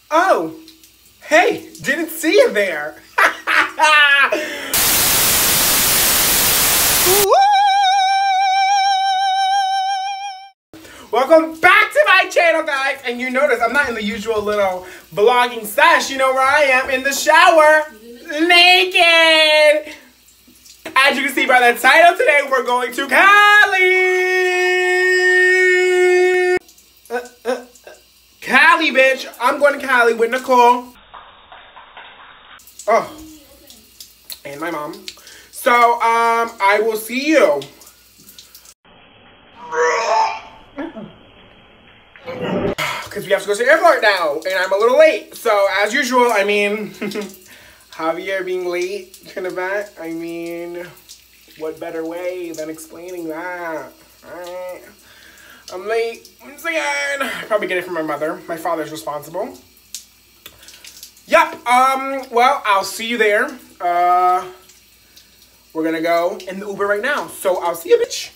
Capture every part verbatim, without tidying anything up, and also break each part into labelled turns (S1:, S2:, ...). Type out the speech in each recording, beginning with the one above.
S1: Oh, hey, didn't see you there. Welcome back to my channel, guys. And you notice I'm not in the usual little vlogging sesh. You know where I am, in the shower, naked. As you can see by the title, today we're going to Cali. Uh, uh, uh, Cali, bitch. I'm going to Cali with Nicole. Oh, and my mom. So, um, I will see you. Because we have to go to the airport now, and I'm a little late. So, as usual, I mean, Javier being late to the event, I mean, what better way than explaining that? Alright. I'm late once again. Probably get it from my mother. My father's responsible. Yep, um, well, I'll see you there. Uh, we're gonna go in the Uber right now. So, I'll see you, bitch.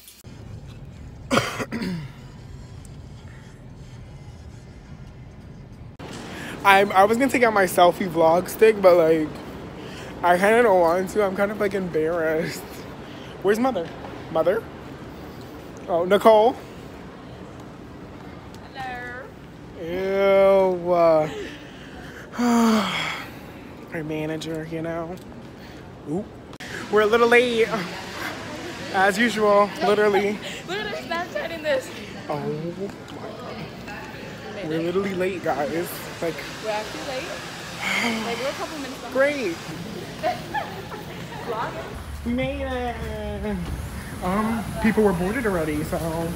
S1: I'm, I was gonna take out my selfie vlog stick, but like, I kind of don't want to. I'm kind of like embarrassed. Where's mother? Mother? Oh, Nicole.
S2: Hello.
S1: Ew. Uh, our manager, you know. Oop. We're a little late. As usual, literally.
S2: Literally Snapchatting this.
S1: Oh my god. We're literally late, guys. Like,
S2: we're actually late. Like, we're a couple minutes behind.
S1: Great.
S2: Vlogging.
S1: We made it. Um, people were boarded already, so.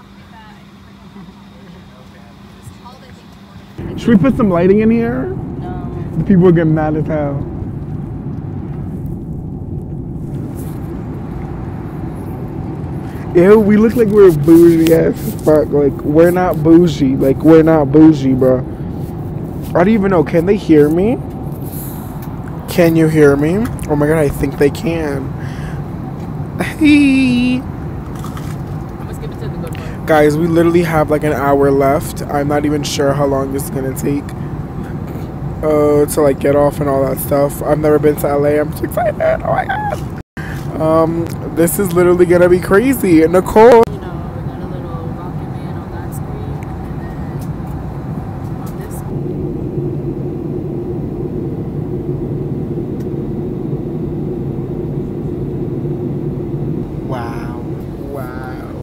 S1: Should we put some lighting in here?
S2: No.
S1: The people are getting mad as hell. Ew, we look like we're bougie as fuck. Like, we're not bougie. Like, we're not bougie, bro. I don't even know. Can they hear me? Can you hear me? Oh my god, I think they can. Hey.
S2: I'm gonna skip it to the good part.
S1: Guys, we literally have like an hour left. I'm not even sure how long this is gonna take. Uh, to like get off and all that stuff. I've never been to L A. I'm so excited. Oh my god. Um, this is literally gonna be crazy. Nicole.
S2: You know, we got a little Rocket Man on that screen, and then on this
S1: Wow. Wow.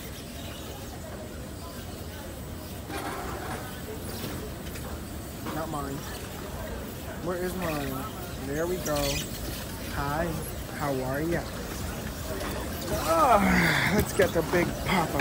S1: Not mine. Where is mine? There we go. Hi. How are ya? Oh, let's get the big papa.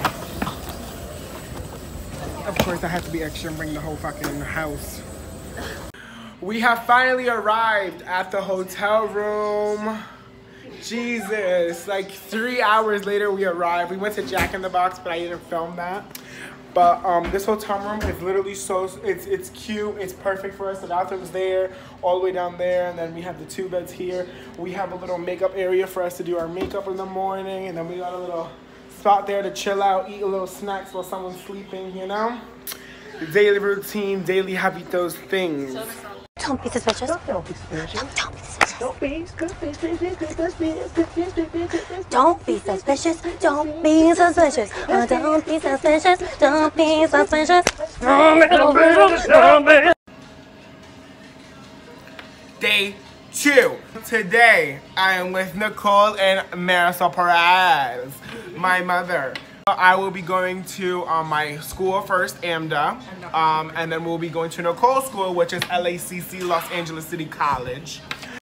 S1: Of course, I have to be extra and bring the whole fucking house. We have finally arrived at the hotel room. Jesus, like three hours later we arrived. We went to Jack in the Box, but I didn't film that. But um, this hotel room is literally so, it's it's cute, it's perfect for us. The bathroom's there, all the way down there, and then we have the two beds here. We have a little makeup area for us to do our makeup in the morning, and then we got a little spot there to chill out, eat a little snacks while someone's sleeping, you know? The daily routine, daily habitos things.
S3: Don't be suspicious. Don't be suspicious. Don't be suspicious. Don't be suspicious. Don't be suspicious. Don't be suspicious. Oh, don't be suspicious. Don't be suspicious.
S1: Day two. Today, I am with Nicole and Marisol Perez, my mother. I will be going to um, my school first, AMDA, um, and then we'll be going to Nicole's school, which is L A C C, Los Angeles City College.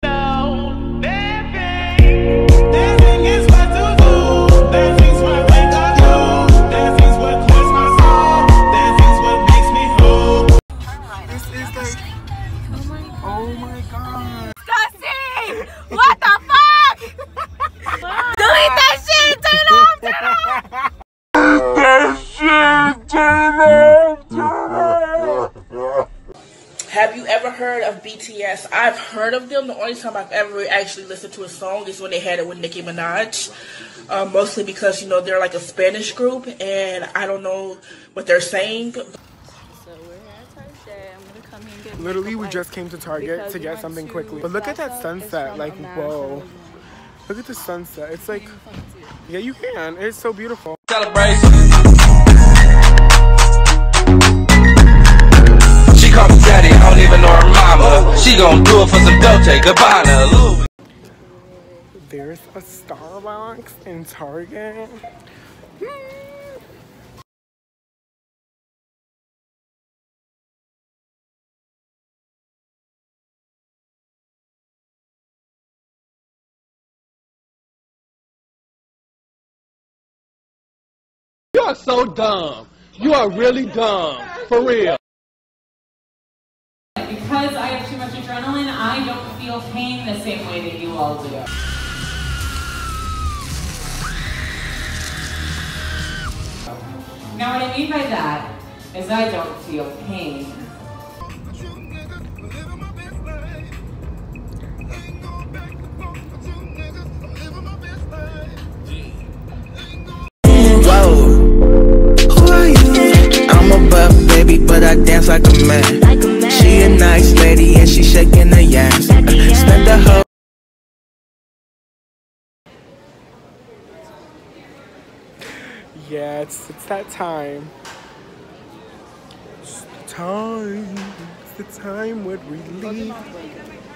S1: This is like, oh my god.
S2: disgusting! What the fuck? Delete that shit! Turn it off! Turn it off! Have you ever heard of B T S? I've heard of them. The only time I've ever actually listened to a song is when they had it with Nicki Minaj. Um, mostly because, you know, they're like a Spanish group and I don't know what they're saying. So we're at Thursday. I'm going to
S1: Literally, we just came to Target to get something quickly. But look at that sunset. Like, whoa. Look at the sunset. It's like, yeah, you can. It's so beautiful.
S4: Celebration. She call me daddy, I don't even know her mama. She gon' do it for some Dolce Gabbana.
S1: There's a Starbucks in Target.
S5: You are so dumb. You are really dumb. For real.
S6: Because I have too much adrenaline, I don't feel pain the same way that you all do. Now what I mean by that is I don't feel pain.
S7: But I dance like a man. Like a man. She a nice lady and she shaking her ass. Uh, spend the whole.
S1: Yeah, it's it's that time. It's the time. It's the time when we leave.